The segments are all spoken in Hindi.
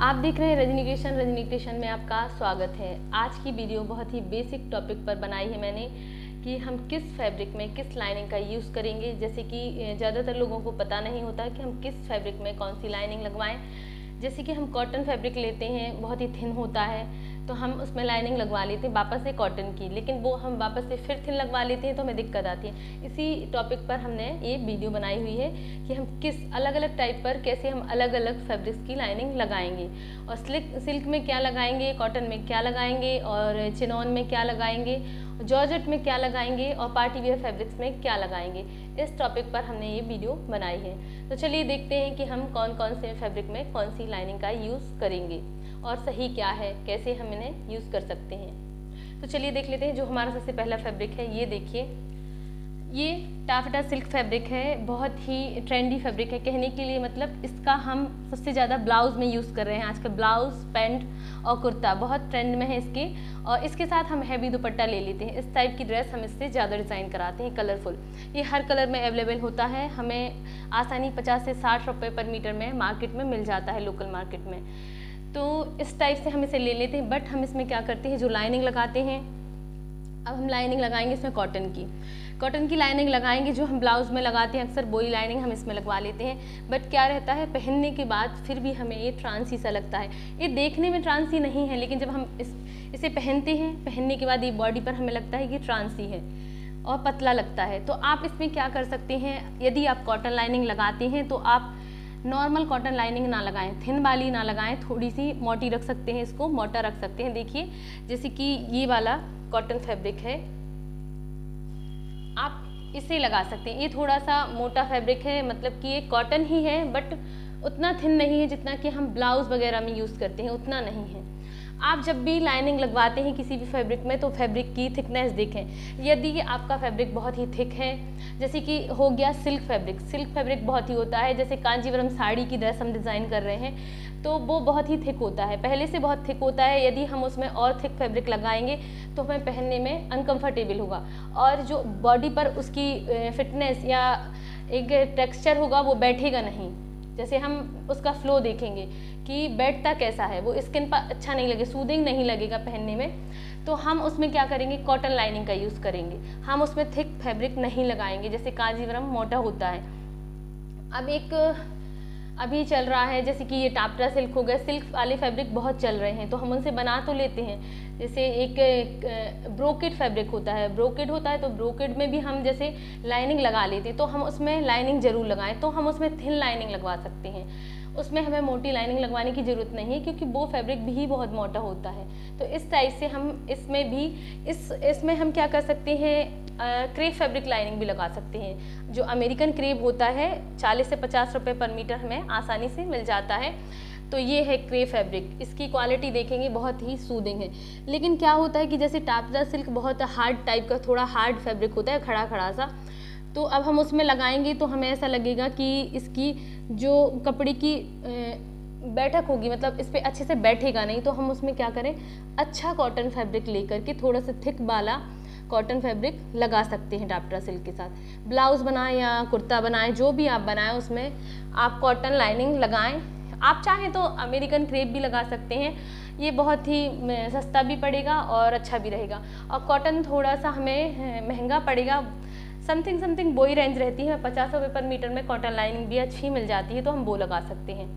आप देख रहे हैं रजनी क्रिएशन में आपका स्वागत है। आज की वीडियो बहुत ही बेसिक टॉपिक पर बनाई है मैंने कि हम किस फैब्रिक में किस लाइनिंग का यूज़ करेंगे। जैसे कि ज़्यादातर लोगों को पता नहीं होता कि हम किस फैब्रिक में कौन सी लाइनिंग लगवाएं। जैसे कि हम कॉटन फैब्रिक लेते हैं, बहुत ही थिन होता है, तो हम उसमें लाइनिंग लगवा लेते हैं वापस से कॉटन की, लेकिन वो हम वापस से फिर थिन लगवा लेते हैं तो हमें दिक्कत आती है। इसी टॉपिक पर हमने ये वीडियो बनाई हुई है कि हम किस अलग अलग टाइप पर कैसे हम अलग अलग फैब्रिक्स की लाइनिंग लगाएंगे, और सिल्क में क्या लगाएंगे, कॉटन में क्या लगाएंगे, और चिनॉन में क्या लगाएंगे, जॉर्जेट में क्या लगाएंगे, और पार्टी वेयर फैब्रिक्स में क्या लगाएंगे। इस टॉपिक पर हमने ये वीडियो बनाई है। तो चलिए देखते हैं कि हम कौन कौन से फैब्रिक में कौन सी लाइनिंग का यूज़ करेंगे और सही क्या है, कैसे हम इन्हें यूज़ कर सकते हैं। तो चलिए देख लेते हैं। जो हमारा सबसे पहला फैब्रिक है, ये देखिए, ये टाफटा सिल्क फैब्रिक है। बहुत ही ट्रेंडी फैब्रिक है, कहने के लिए मतलब इसका हम सबसे ज़्यादा ब्लाउज़ में यूज़ कर रहे हैं आजकल। ब्लाउज़, पैंट और कुर्ता बहुत ट्रेंड में है इसके, और इसके साथ हम हैवी दुपट्टा ले लेते हैं। इस टाइप की ड्रेस हम इससे ज़्यादा डिज़ाइन कराते हैं, कलरफुल। ये हर कलर में अवेलेबल होता है, हमें आसानी 50 से 60 रुपये पर मीटर में मार्केट में मिल जाता है, लोकल मार्केट में। तो इस टाइप से हम इसे ले लेते हैं। बट हम इसमें क्या करते हैं, जो लाइनिंग लगाते हैं, अब हम लाइनिंग लगाएंगे इसमें कॉटन की लाइनिंग लगाएंगे। जो हम ब्लाउज़ में लगाते हैं अक्सर, वही लाइनिंग हम इसमें लगवा लेते हैं। बट क्या रहता है, पहनने के बाद फिर भी हमें ये ट्रांसी सा लगता है। ये देखने में ट्रांसी नहीं है, लेकिन जब हम इसे पहनते हैं, पहनने के बाद ये बॉडी पर हमें लगता है कि ट्रांसी है और पतला लगता है। तो आप इसमें क्या कर सकते हैं, यदि आप कॉटन लाइनिंग लगाते हैं तो आप नॉर्मल कॉटन लाइनिंग ना लगाएं, थिन वाली ना लगाएं, थोड़ी सी मोटी रख सकते हैं, इसको मोटा रख सकते हैं। देखिए, जैसे कि ये वाला कॉटन फैब्रिक है, आप इसे लगा सकते हैं। ये थोड़ा सा मोटा फैब्रिक है, मतलब कि ये कॉटन ही है, बट उतना थिन नहीं है जितना कि हम ब्लाउज़ वगैरह में यूज़ करते हैं, उतना नहीं है। आप जब भी लाइनिंग लगवाते हैं किसी भी फैब्रिक में, तो फैब्रिक की थिकनेस देखें। यदि आपका फैब्रिक बहुत ही थिक है, जैसे कि हो गया सिल्क फैब्रिक बहुत ही होता है, जैसे कांजीवरम साड़ी की ड्रेस हम डिज़ाइन कर रहे हैं, तो वो बहुत ही थिक होता है, पहले से बहुत थिक होता है। यदि हम उसमें और थिक फैब्रिक लगाएंगे तो हमें पहनने में अनकंफर्टेबल होगा, और जो बॉडी पर उसकी फिटनेस या एक टेक्सचर होगा वो बैठेगा नहीं। जैसे हम उसका फ्लो देखेंगे कि बैठता कैसा है, वो स्किन पर अच्छा नहीं लगे, सूदिंग नहीं लगेगा पहनने में। तो हम उसमें क्या करेंगे, कॉटन लाइनिंग का यूज़ करेंगे। हम उसमें थिक फैब्रिक नहीं लगाएंगे, जैसे कांजीवरम मोटा होता है। अब अभी चल रहा है, जैसे कि ये टापरा सिल्क हो गया, सिल्क वाले फैब्रिक बहुत चल रहे हैं, तो हम उनसे बना तो लेते हैं। जैसे एक ब्रोकेड फैब्रिक होता है, तो ब्रोकेड में भी हम जैसे लाइनिंग लगा लेते हैं, तो हम उसमें लाइनिंग ज़रूर लगाएं। तो हम उसमें थिन लाइनिंग लगवा सकते हैं, उसमें हमें मोटी लाइनिंग लगवाने की ज़रूरत नहीं है, क्योंकि वो फैब्रिक भी बहुत मोटा होता है। तो इस टाइप से हम इसमें भी इसमें हम क्या कर सकते हैं, क्रेप फैब्रिक लाइनिंग भी लगा सकते हैं। जो अमेरिकन क्रेप होता है, 40 से 50 रुपये पर मीटर हमें आसानी से मिल जाता है। तो ये है क्रेप फैब्रिक, इसकी क्वालिटी देखेंगे बहुत ही सूदिंग है। लेकिन क्या होता है कि जैसे टापरा सिल्क बहुत हार्ड टाइप का, थोड़ा हार्ड फैब्रिक होता है, खड़ा खड़ा सा, तो अब हम उसमें लगाएंगे तो हमें ऐसा लगेगा कि इसकी जो कपड़े की बैठक होगी, मतलब इस पर अच्छे से बैठेगा नहीं। तो हम उसमें क्या करें, अच्छा कॉटन फैब्रिक लेकर के थोड़ा सा थिक वाला कॉटन फैब्रिक लगा सकते हैं टापरा सिल्क के साथ। ब्लाउज़ बनाएं या कुर्ता बनाएं, जो भी आप बनाएं, उसमें आप कॉटन लाइनिंग लगाएं। आप चाहें तो अमेरिकन क्रेप भी लगा सकते हैं, ये बहुत ही सस्ता भी पड़ेगा और अच्छा भी रहेगा। और कॉटन थोड़ा सा हमें महंगा पड़ेगा, समथिंग वही रेंज रहती है, 50 रुपये पर मीटर में कॉटन लाइनिंग भी अच्छी मिल जाती है, तो हम वो लगा सकते हैं।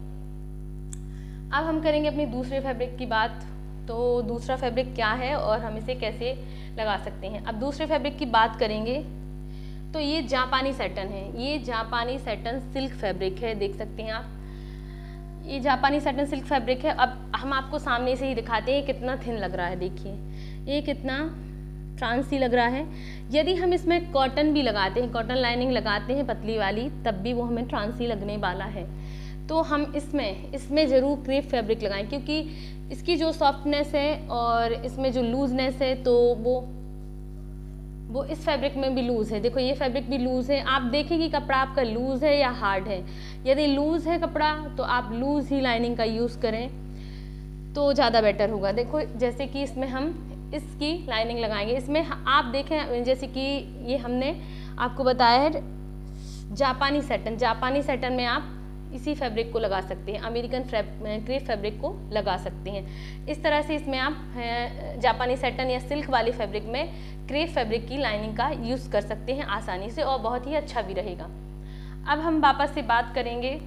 अब हम करेंगे अपनी दूसरे फैब्रिक की बात। तो दूसरा फैब्रिक क्या है और हम इसे कैसे लगा सकते हैं। अब दूसरे फैब्रिक की बात करेंगे तो ये जापानी सैटन है, ये जापानी सैटन सिल्क फैब्रिक है, देख सकते हैं आप, ये जापानी सैटन सिल्क फैब्रिक है। अब हम आपको सामने से ही दिखाते हैं कितना थिन लग रहा है, देखिए ये कितना ट्रांसी लग रहा है। यदि हम इसमें कॉटन भी लगाते हैं, कॉटन लाइनिंग लगाते हैं पतली वाली, तब भी वो हमें ट्रांसी लगने वाला है। तो हम इसमें ज़रूर क्रेप फैब्रिक लगाएं, क्योंकि इसकी जो सॉफ्टनेस है और इसमें जो लूजनेस है, तो वो इस फैब्रिक में भी लूज़ है। देखो, ये फैब्रिक भी लूज़ है। आप देखें कि कपड़ा आपका लूज़ है या हार्ड है। यदि लूज़ है कपड़ा तो आप लूज़ ही लाइनिंग का यूज़ करें तो ज़्यादा बेटर होगा। देखो, जैसे कि इसमें हम इसकी लाइनिंग लगाएंगे, इसमें आप देखें, जैसे कि ये हमने आपको बताया है जापानी सैटन में आप इसी फैब्रिक को लगा सकते हैं, अमेरिकन क्रेप फैब्रिक को लगा सकते हैं। इस तरह से इसमें आप जापानी सैटन या सिल्क वाली फैब्रिक में क्रेप फैब्रिक की लाइनिंग का यूज़ कर सकते हैं आसानी से, और बहुत ही अच्छा भी रहेगा। अब हम वापस से बात करेंगे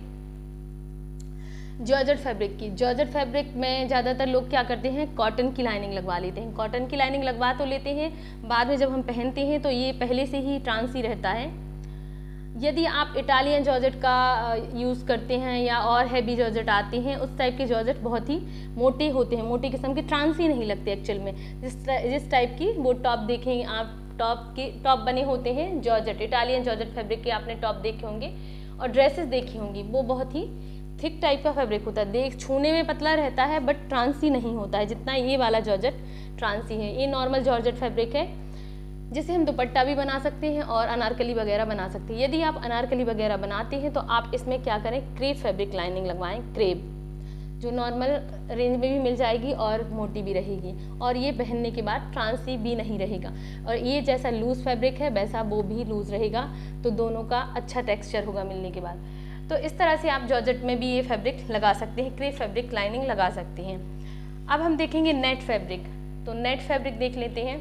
जॉर्जेट फैब्रिक की। जॉर्जेट फैब्रिक में ज़्यादातर लोग क्या करते हैं, कॉटन की लाइनिंग लगवा लेते हैं। कॉटन की लाइनिंग लगवा तो लेते हैं, बाद में जब हम पहनते हैं तो ये पहले से ही ट्रांसी रहता है। यदि आप इटालियन जॉर्जेट का यूज़ करते हैं या और हैवी जॉर्जेट आते हैं, उस टाइप के जॉर्जेट बहुत ही मोटे होते हैं, मोटे किस्म के, ट्रांसी नहीं लगते एक्चुअल में। जिस टाइप की वो टॉप देखें आप, टॉप बने होते हैं जॉर्जेट, इटालियन जॉर्जेट फैब्रिक के आपने टॉप देखे होंगे और ड्रेसेस देखी होंगी, वो बहुत ही थिक टाइप का फैब्रिक होता है। छूने में पतला रहता है बट ट्रांसी नहीं होता है जितना ये वाला जॉर्जेट ट्रांसी है। ये नॉर्मल जॉर्जेट फैब्रिक है जिसे हम दुपट्टा भी बना सकते हैं और अनारकली वगैरह बना सकते हैं। यदि आप अनारकली वगैरह बनाते हैं तो आप इसमें क्या करें, क्रेप फैब्रिक लाइनिंग लगवाएं, क्रेप, जो नॉर्मल रेंज में भी मिल जाएगी और मोटी भी रहेगी, और ये पहनने के बाद ट्रांसी भी नहीं रहेगा। और ये जैसा लूज़ फैब्रिक है वैसा वो भी लूज़ रहेगा, तो दोनों का अच्छा टेक्सचर होगा मिलने के बाद। तो इस तरह से आप जॉर्जेट में भी ये फैब्रिक लगा सकते हैं, क्रेप फैब्रिक लाइनिंग लगा सकते हैं। अब हम देखेंगे नेट फैब्रिक। तो नेट फैब्रिक देख लेते हैं।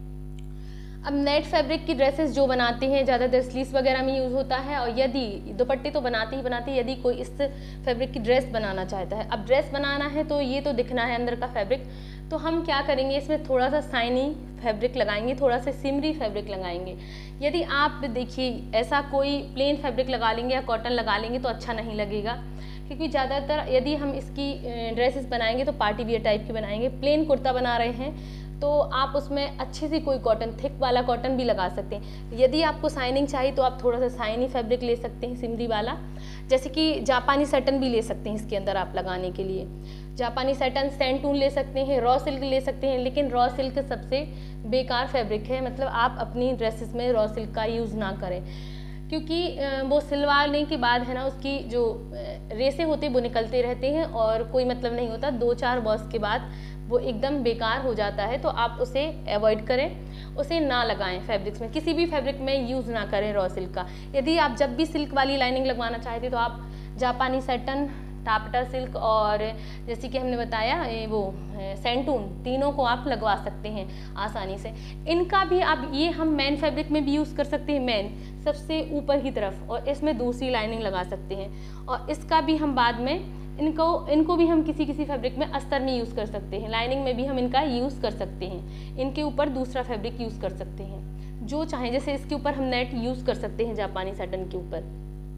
अब नेट फैब्रिक की ड्रेसेस जो बनाते हैं ज़्यादातर स्लीव्स वगैरह में यूज़ होता है, और यदि दुपट्टे तो बनाते ही यदि कोई इस फैब्रिक की ड्रेस बनाना चाहता है, अब ड्रेस बनाना है तो ये तो दिखना है अंदर का फैब्रिक, तो हम क्या करेंगे, इसमें थोड़ा सा शाइनी फैब्रिक लगाएंगे, थोड़ा सा सिमरी फैब्रिक लगाएंगे। यदि आप देखिए ऐसा कोई प्लेन फैब्रिक लगा लेंगे या कॉटन लगा लेंगे तो अच्छा नहीं लगेगा, क्योंकि ज़्यादातर यदि हम इसकी ड्रेसेस बनाएंगे तो पार्टी वियर टाइप की बनाएंगे। प्लेन कुर्ता बना रहे हैं तो आप उसमें अच्छे से कोई कॉटन, थिक वाला कॉटन भी लगा सकते हैं। यदि आपको शाइनिंग चाहिए तो आप थोड़ा सा शाइनी फैब्रिक ले सकते हैं, सिमरी वाला, जैसे कि जापानी सैटन भी ले सकते हैं इसके अंदर आप लगाने के लिए। जापानी सैटन, सैंटून ले सकते हैं, रॉ सिल्क ले सकते हैं, लेकिन रॉ सिल्क सबसे बेकार फैब्रिक है, मतलब आप अपनी ड्रेसेस में रॉ सिल्क का यूज़ ना करें, क्योंकि वो सिलवाने के बाद है ना उसकी जो रेसे होते हैं वो निकलते रहते हैं और कोई मतलब नहीं होता, 2-4 वॉश के बाद वो एकदम बेकार हो जाता है। तो आप उसे अवॉइड करें, उसे ना लगाएं फैब्रिक्स में, किसी भी फैब्रिक में यूज़ ना करें रॉ सिल्क का। यदि आप जब भी सिल्क वाली लाइनिंग लगवाना चाहते हैं तो आप जापानी सैटन, टापटा सिल्क और जैसे कि हमने बताया वो सैंटून, तीनों को आप लगवा सकते हैं आसानी से। इनका भी आप, ये हम मेन फैब्रिक में भी यूज़ कर सकते हैं, मेन सबसे ऊपर की तरफ, और इसमें दूसरी लाइनिंग लगा सकते हैं। और इसका भी हम बाद में इनको भी हम किसी फैब्रिक में अस्तर में यूज़ कर सकते हैं, लाइनिंग में भी हम इनका यूज़ कर सकते हैं, इनके ऊपर दूसरा फैब्रिक यूज़ कर सकते हैं जो चाहें। जैसे इसके ऊपर हम नेट यूज़ कर सकते हैं जापानी सैटन के ऊपर।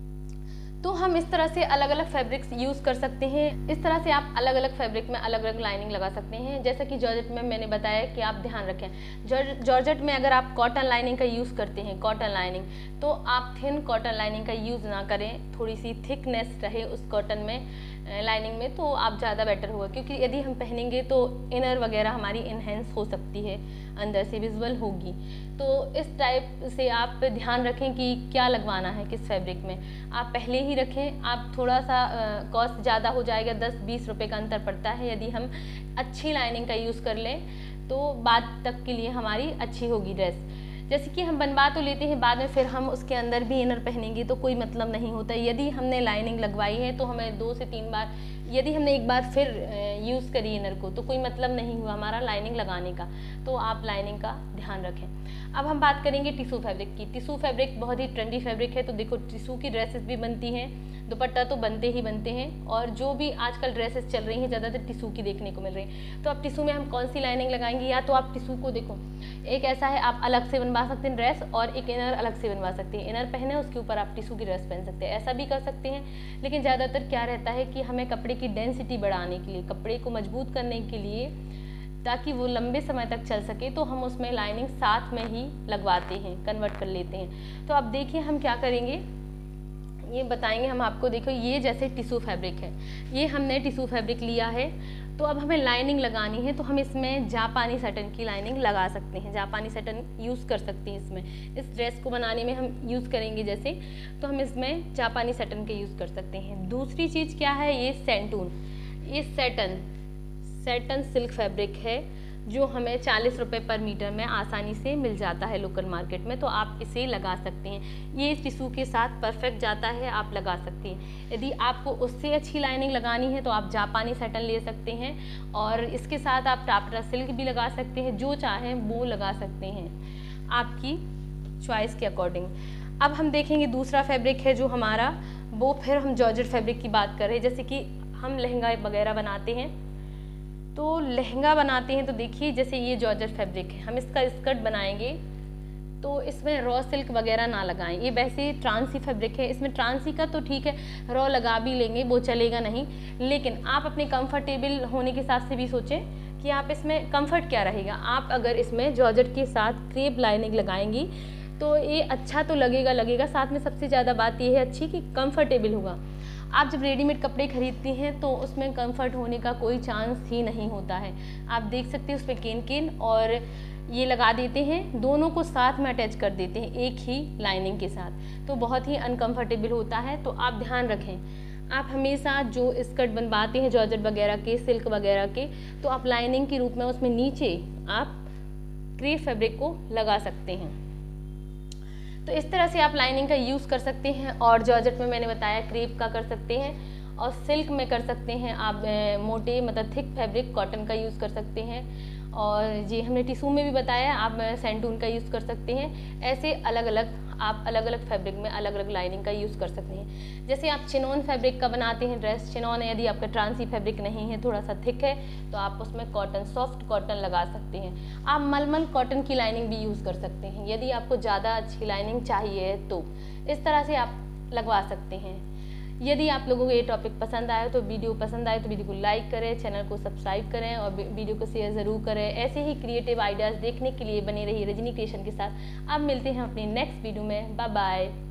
तो हम इस तरह से अलग अलग फैब्रिक्स यूज़ कर सकते हैं। इस तरह से आप अलग अलग फैब्रिक में अलग अलग लाइनिंग लगा सकते हैं। जैसा कि जॉर्जेट में मैंने बताया कि आप ध्यान रखें, जॉर्जेट में अगर आप कॉटन लाइनिंग का यूज़ करते हैं, कॉटन लाइनिंग, तो आप थिन कॉटन लाइनिंग का यूज़ ना करें, थोड़ी सी थिकनेस रहे उस कॉटन में लाइनिंग में, तो आप ज़्यादा बेटर होगा। क्योंकि यदि हम पहनेंगे तो इनर वगैरह हमारी इन्हेंस हो सकती है, अंदर से विजुअल होगी। तो इस टाइप से आप ध्यान रखें कि क्या लगवाना है किस फैब्रिक में, आप पहले ही रखें। आप थोड़ा सा कॉस्ट ज़्यादा हो जाएगा, 10-20 रुपये का अंतर पड़ता है। यदि हम अच्छी लाइनिंग का यूज़ कर लें तो बाद तक के लिए हमारी अच्छी होगी ड्रेस। जैसे कि हम बनवा तो लेते हैं, बाद में फिर हम उसके अंदर भी इनर पहनेंगे तो कोई मतलब नहीं होता। यदि हमने लाइनिंग लगवाई है तो हमें 2 से 3 बार, यदि हमने एक बार फिर यूज़ करी इनर को तो कोई मतलब नहीं हुआ हमारा लाइनिंग लगाने का। तो आप लाइनिंग का ध्यान रखें। अब हम बात करेंगे टिशू फैब्रिक की। टिशू फैब्रिक बहुत ही ट्रेंडी फैब्रिक है। तो देखो, टिशू की ड्रेसेस भी बनती हैं, दुपट्टा तो बनते ही बनते हैं, और जो भी आजकल ड्रेसेस चल रही हैं ज़्यादातर टिशू की देखने को मिल रही हैं। तो अब टिशू में हम कौन सी लाइनिंग लगाएंगे, या तो आप टिशू को देखो, एक ऐसा है आप अलग से बनवा सकते हैं ड्रेस, और एक इनर अलग से बनवा सकते हैं। इनर पहने उसके ऊपर आप टिशू की ड्रेस पहन सकते हैं, ऐसा भी कर सकते हैं। लेकिन ज़्यादातर क्या रहता है कि हमें कपड़े की डेंसिटी बढ़ाने के लिए, कपड़े को मजबूत करने के लिए, ताकि वो लंबे समय तक चल सके, तो हम उसमें लाइनिंग साथ में ही लगवाते हैं, कन्वर्ट कर लेते हैं। तो अब देखिए हम क्या करेंगे, ये बताएंगे हम आपको। देखो, ये जैसे टिशू फैब्रिक है, ये हमने टिशू फैब्रिक लिया है, तो अब हमें लाइनिंग लगानी है। तो हम इसमें जापानी सैटन की लाइनिंग लगा सकते हैं, जापानी सैटन यूज़ कर सकते हैं इसमें। इस ड्रेस को बनाने में हम यूज़ करेंगे जैसे, तो हम इसमें जापानी सैटन के यूज़ कर सकते हैं। दूसरी चीज़ क्या है, ये सैंटून, ये सैटन सिल्क फैब्रिक है जो हमें 40 रुपये पर मीटर में आसानी से मिल जाता है लोकल मार्केट में। तो आप इसे लगा सकते हैं, ये टिश्यू के साथ परफेक्ट जाता है, आप लगा सकते हैं। यदि आपको उससे अच्छी लाइनिंग लगानी है तो आप जापानी सैटन ले सकते हैं, और इसके साथ आप टापरा सिल्क भी लगा सकते हैं, जो चाहें वो लगा सकते हैं आपकी चॉइस के अकॉर्डिंग। अब हम देखेंगे दूसरा फैब्रिक है जो हमारा, वो फिर हम जॉर्जेट फैब्रिक की बात कर रहे हैं। जैसे कि हम लहंगा वगैरह बनाते हैं, तो लहंगा बनाते हैं तो देखिए जैसे ये जॉर्जेट फैब्रिक है, हम इसका स्कर्ट बनाएंगे तो इसमें रॉ सिल्क वगैरह ना लगाएं। ये वैसे ट्रांसी फैब्रिक है, इसमें ट्रांसी का तो ठीक है रॉ लगा भी लेंगे वो चलेगा नहीं, लेकिन आप अपने कंफर्टेबल होने के हिसाब से भी सोचें कि आप इसमें कंफर्ट क्या रहेगा। आप अगर इसमें जॉर्जेट के साथ क्रेप लाइनिंग लगाएंगी तो ये अच्छा तो लगेगा, साथ में सबसे ज़्यादा बात ये है अच्छी कि कंफर्टेबल होगा। आप जब रेडीमेड कपड़े खरीदती हैं तो उसमें कंफर्ट होने का कोई चांस ही नहीं होता है। आप देख सकते हैं उसमें केन और ये लगा देते हैं, दोनों को साथ में अटैच कर देते हैं एक ही लाइनिंग के साथ, तो बहुत ही अनकंफर्टेबल होता है। तो आप ध्यान रखें, आप हमेशा जो स्कर्ट बनवाते हैं जॉर्जेट वगैरह के, सिल्क वगैरह के, तो आप लाइनिंग के रूप में उसमें नीचे आप क्रेप फैब्रिक को लगा सकते हैं। तो इस तरह से आप लाइनिंग का यूज़ कर सकते हैं। और जॉर्जेट में मैंने बताया क्रेप का कर सकते हैं, और सिल्क में कर सकते हैं आप मोटे मतलब थिक फैब्रिक कॉटन का यूज़ कर सकते हैं, और जी हमने टिश्यू में भी बताया आप सैंटून का यूज़ कर सकते हैं। ऐसे अलग अलग आप अलग अलग फैब्रिक में अलग अलग लाइनिंग का यूज़ कर सकते हैं। जैसे आप चिनॉन फैब्रिक का बनाते हैं ड्रेस, चिनॉन यदि आपका ट्रांसी फैब्रिक नहीं है, थोड़ा सा थिक है, तो आप उसमें कॉटन, सॉफ्ट कॉटन लगा सकते हैं। आप मलमल कॉटन की लाइनिंग भी यूज़ कर सकते हैं यदि आपको ज़्यादा अच्छी लाइनिंग चाहिए, तो इस तरह से आप लगवा सकते हैं। यदि आप लोगों को ये टॉपिक पसंद आए तो वीडियो को लाइक करें, चैनल को सब्सक्राइब करें और वीडियो को शेयर ज़रूर करें। ऐसे ही क्रिएटिव आइडियाज़ देखने के लिए बने रहिए रजनी क्रिएशन के साथ। अब मिलते हैं अपनी नेक्स्ट वीडियो में। Bye bye.